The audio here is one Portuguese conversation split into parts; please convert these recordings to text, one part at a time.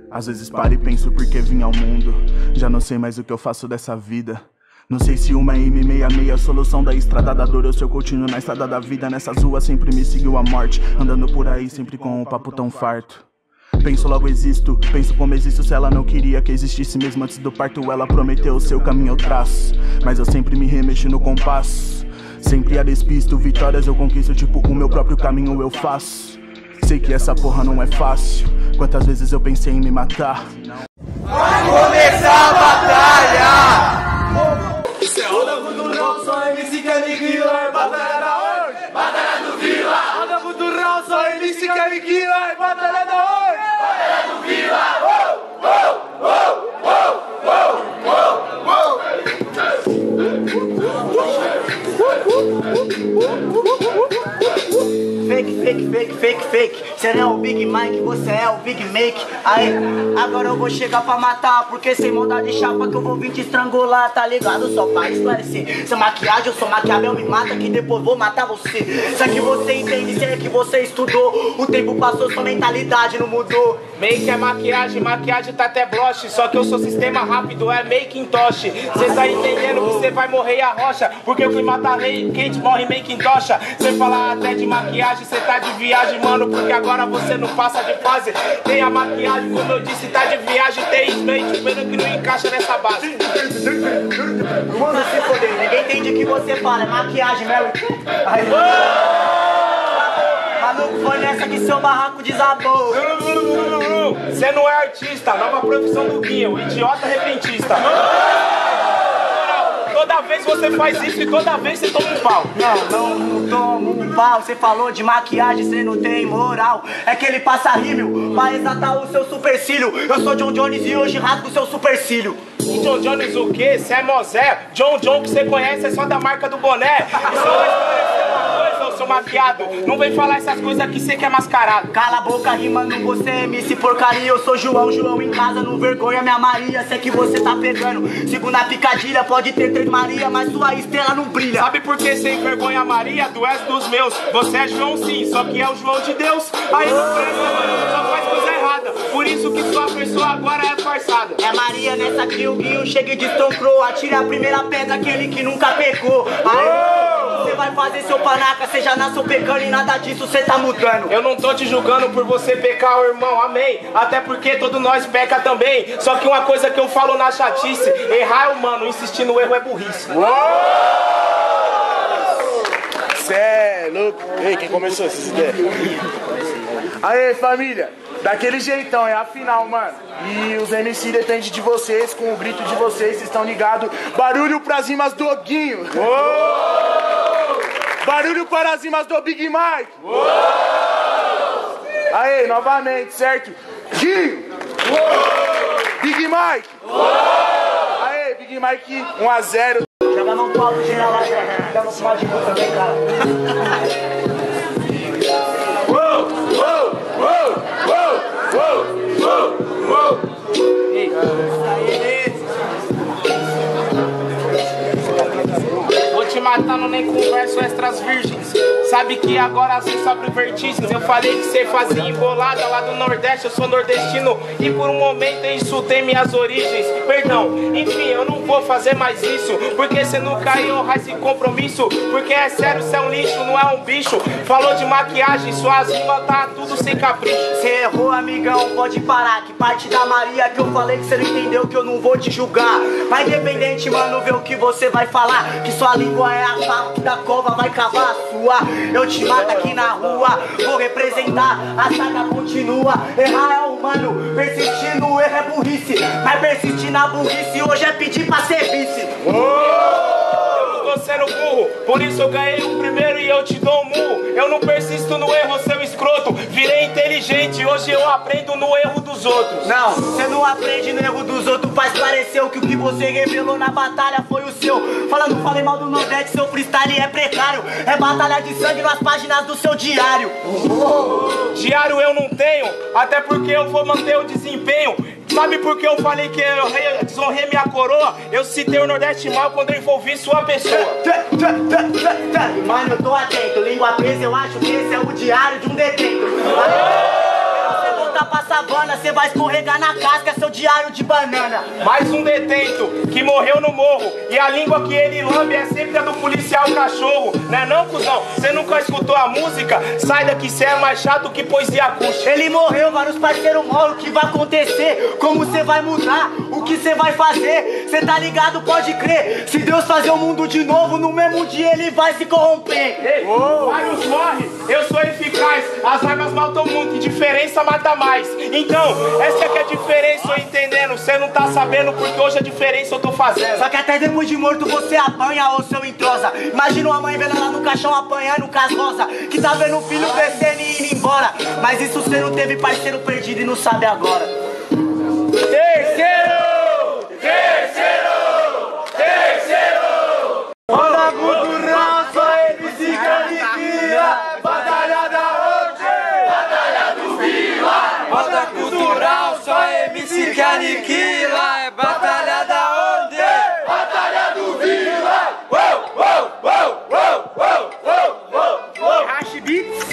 Às vezes paro e penso por que vim ao mundo. Já não sei mais o que eu faço dessa vida. Não sei se uma M66 a solução da estrada da dor ou se eu continuo na estrada da vida. Nessas ruas sempre me seguiu a morte, andando por aí sempre com um papo tão farto. Penso logo existo, penso como existo se ela não queria que existisse. Mesmo antes do parto ela prometeu o seu caminho eu traço, mas eu sempre me remexo no compasso. Sempre a despisto, vitórias eu conquisto, tipo o meu próprio caminho eu faço. Sei que essa porra não é fácil, quantas vezes eu pensei em me matar. Vai começar a batalha! Roda Futurão, só MC que é neguinho, é batalha da onde? Batalha do Vila! Roda Futurão, só MC que é neguinho, é batalha da onde? Batalha do Vila! Fake. Você não é o Big Mike, você é o Big Make. Aí, agora eu vou chegar pra matar, porque sem maldade chapa que eu vou vir te estrangular, tá ligado? Só pra esclarecer, se é maquiagem, eu sou maquiavel, me mata que depois vou matar você. Se é que você entende, se é que você estudou, o tempo passou, sua mentalidade não mudou. Make é maquiagem tá até broche. Só que eu sou sistema rápido, é Macintosh. Cê tá entendendo que cê vai morrer e a rocha, porque o clima tá quente, morre Macintosh. Cê fala até de maquiagem, cê tá de viagem, mano, porque agora você não passa de fase. Tem a maquiagem, como eu disse, tá de viagem. Tem smate, pena que não encaixa nessa base. Mano, se foder, ninguém entende o que você fala, é maquiagem, meu. Maluco, foi nessa que seu barraco desabou. Cê não é artista, nova profissão do Guinho, idiota repentista. Toda vez você faz isso e toda vez você toma um pau. Não tomo um pau. Você falou de maquiagem, você não tem moral. É que ele passa rímel pra exatar o seu supercílio. Eu sou John Jones e hoje rasgo o seu supercílio. E John Jones o quê? Cê é Mosé? John que você conhece é só da marca do boné. Isso vai esclarecer uma coisa, eu sou maquiado. Não vem falar essas coisas aqui, cê que é mascarado. Cala a boca, rimando, você é MC porcaria. Eu sou João em casa, não vergonha minha Maria. Sei que você tá pegando segunda picadilha, pode ter três Maria, mas sua estrela não brilha. Sabe por que sem vergonha Maria? Tu és dos meus. Você é João sim, só que é o João de Deus. Aí não presta, mano, só faz coisa errada. Por isso que sua pessoa agora é farçada. É Maria nessa que o Guinho chega e destoncrou. Atire a primeira pedra, aquele que nunca pecou. Aí você vai fazer seu panaca, você já nasceu pecando e nada disso você tá mudando. Eu não tô te julgando por você pecar, irmão, amém. Até porque todos nós peca também. Só que uma coisa que eu falo na chatice, errar é humano, insistir no erro é burrice. Cê é louco. Ei, quem começou essas ideias? Aê, família, daquele jeitão, é a final, mano. E os MC dependem de vocês, com o grito de vocês estão ligados. Barulho pras rimas do Guinho. Barulho para as rimas do Big Mike. Aê, novamente, certo? Guinho. Big Mike. Aê, Big Mike 1-0. Joga no pau geral lá, joga no pau de boca também, cara. Vou te matando, nem converso extras virgens. Sabe que agora cê sofre vertigens. Eu falei que cê fazia embolada lá do Nordeste. Eu sou nordestino e por um momento eu insultei minhas origens. Perdão, enfim, eu não vou fazer mais isso, porque cê nunca ia honrar esse compromisso. Porque é sério, cê é um lixo, não é um bicho. Falou de maquiagem, suas rimas tá tudo sem capricho. Cê errou, amigão, pode parar. Que parte da Maria que eu falei que cê não entendeu, que eu não vou te julgar. Mas independente, mano, vê o que você vai falar. Que sua língua é a pá que da cova vai cavar a sua. Eu te mato aqui na rua, vou representar, a saga continua. Errar é humano, persistir no erro é burrice. Mas persistir na burrice hoje é pedir pra ser vice. Eu não tô sendo burro, por isso eu ganhei o primeiro e eu te dou um murro. Eu não persisto no erro, seu escroto. Virei inteligente, hoje eu aprendo no erro dos outros. Não, você não aprende no erro dos outros. Faz parecer que o que você revelou na batalha foi o seu. Falei mal do Nordeste, seu freestyle é precário. É batalha de sangue nas páginas do seu diário. Diário eu não tenho, até porque eu vou manter o desempenho. Sabe por que eu falei que eu desonrei minha coroa? Eu citei o Nordeste mal quando eu envolvi sua pessoa. Mano, eu tô atento, língua presa, eu acho que esse é o diário de um detento. voltar pra savana, cê vai escorregar na casca, seu diário de banana. Mais um detento que morreu no morro, e a língua que ele lambe é sempre a do policial cachorro. Né não, cuzão? Cê nunca escutou a música? Sai daqui, cê é mais chato que poesia acústica. Ele morreu, vários parceiros morrem, o que vai acontecer? Como cê vai mudar? O que cê vai fazer? Cê tá ligado, pode crer. Se Deus fazer o mundo de novo, no mesmo dia ele vai se corromper. Ei, vários morrem, eu sou eficaz. As armas matam muito, e diferença mata mais. Então, essa é que é a diferença, eu entendendo. Cê não tá sabendo porque hoje a diferença eu tô fazendo. Só que até depois de morto você apanha ou seu entrosa. Imagina uma mãe vendo ela no caixão apanhando com as rosas, que tá vendo o filho crescendo e indo embora. Mas isso cê não teve parceiro perdido e não sabe agora. Terceiro! Roda cultural, só MC Caniquinha. Batalha da onde? Batalha do Vila. Roda cultural, só MC que aniquila. É batalha da onde? Batalha do Vila. Hash Beats.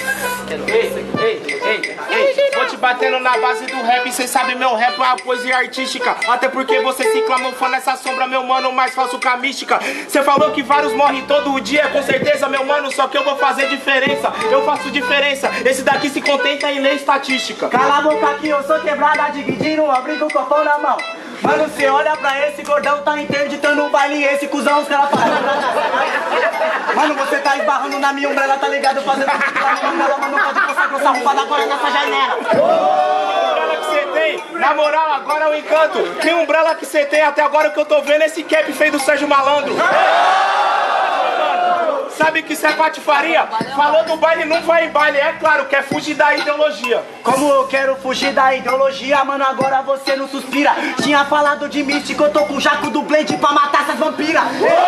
Ei, vou te batendo na base do rap, cê sabe meu rap é uma poesia artística. Até porque você se clamou fã nessa sombra, meu mano, mais falso que a mística. Cê falou que vários morrem todo dia, com certeza, meu mano, só que eu vou fazer diferença. Eu faço diferença, esse daqui se contenta em ler estatística. Cala a boca que eu sou quebrada, dividindo, abrindo o copão na mão. Mano, cê olha pra esse gordão, tá interditando o baile, esse cuzão, os caras falam. Mano, você tá esbarrando na minha umbrella, tá ligado? Fazendo tudo que tá na minha umbrella, mano, pode passar com essa roupa agora nessa janela. Que umbrella que você tem? Na moral, agora é o encanto. Que umbrella que você tem? Até agora que eu tô vendo esse cap feio do Sérgio Malandro. Sabe que isso é patifaria? Falou do baile, não vai em baile. É claro, quer fugir da ideologia. Como eu quero fugir da ideologia, mano, agora você não suspira. Tinha falado de místico, eu tô com o jaco do Blade pra matar essas vampiras.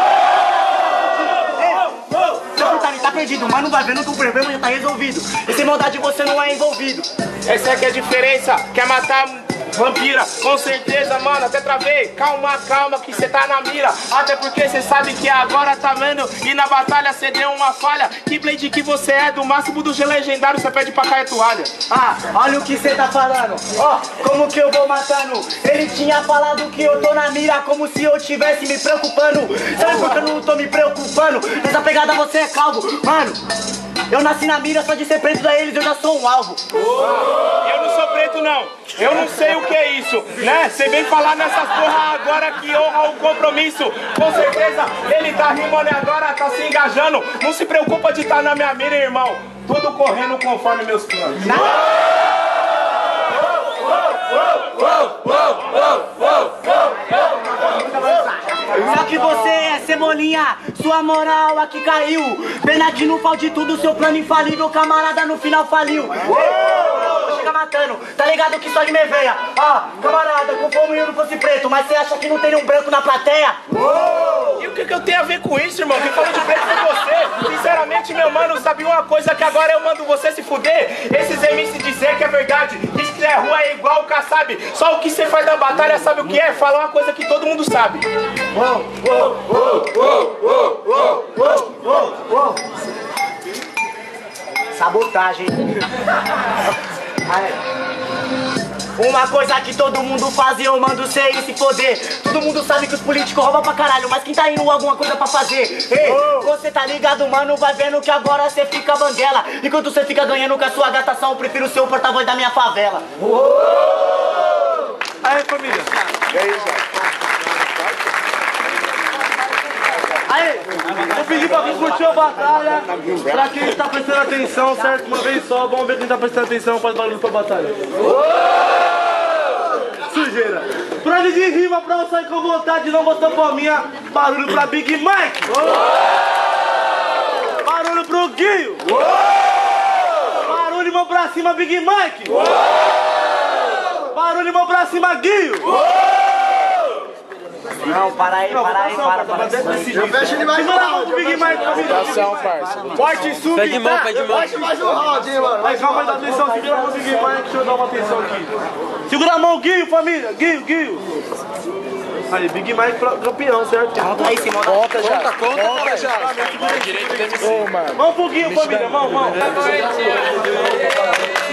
Tá perdido, mano, vai vendo que o problema já tá resolvido. E sem maldade você não é envolvido. Essa é que é a diferença, quer matar vampira, com certeza, mano, até travei. Calma, calma, que cê tá na mira. Até porque cê sabe que agora tá vendo. E na batalha cê deu uma falha. Que Blade que você é, do máximo do G legendário, cê pede pra cair a toalha. Ah, olha o que cê tá falando. Ó, como que eu vou matando? Ele tinha falado que eu tô na mira, como se eu tivesse me preocupando. Sabe por que eu não tô me preocupando? Nessa pegada você é calvo. Mano, eu nasci na mira, só de ser preto da eles eu já sou um alvo. Eu não sou preto não, eu não sei o que é isso, né? Você vem falar nessas porra agora que honra o compromisso. Com certeza ele tá rimando e agora tá se engajando. Não se preocupa de estar na minha mira, irmão. Tudo correndo conforme meus planos. Só que você é cebolinha, sua moral aqui caiu. Pena que no pau de tudo, seu plano infalível, camarada, no final faliu. Chega matando, tá ligado que só de me veia. Ah, camarada, com fome eu não fosse preto, mas você acha que não tem um branco na plateia? E o que eu tenho a ver com isso, irmão? Quem falou de preto foi você. Sinceramente, meu mano, sabe uma coisa que agora eu mando você se fuder? Esses MC dizer que é verdade, diz que é rua é igual o Kassab. Só o que você faz na batalha sabe o que é? Falar uma coisa que todo mundo sabe. Sabotagem. Uma coisa que todo mundo faz e eu mando cê ir se foder. Todo mundo sabe que os políticos roubam pra caralho, mas quem tá indo alguma coisa pra fazer? Ei, você tá ligado, mano, vai vendo que agora cê fica banguela. Enquanto cê fica ganhando com a sua gastação, eu prefiro ser o porta-voz da minha favela. Aí, família. E aí, Zé? Aí, vou pedir pra quem curtiu a batalha, pra quem tá prestando atenção, certo? Uma vez só, vamos ver quem tá prestando atenção, faz barulho pra batalha. Sujeira. Pra ninguém rima, pra eu sair com vontade, não botar palminha, barulho pra Big Mike. Barulho pro Guinho. Barulho, mão pra cima, Big Mike. Barulho, mão pra cima, Guinho. Não, para aí. Eu vejo ele mais mal. Big Mike, Ação, parça. Forte sub, Pede de mão, pede de mão. mais um round, hein, mano. Mas calma, dá atenção, segura a mão do Big Mike, deixa eu dar uma atenção aqui. Segura a mão, Guinho, família, Guinho. Aí, Big Mike campeão, certo? Aí, Simão. Conta já. Conta já. Ô, mano. Vamos pro Guinho, família, vamos.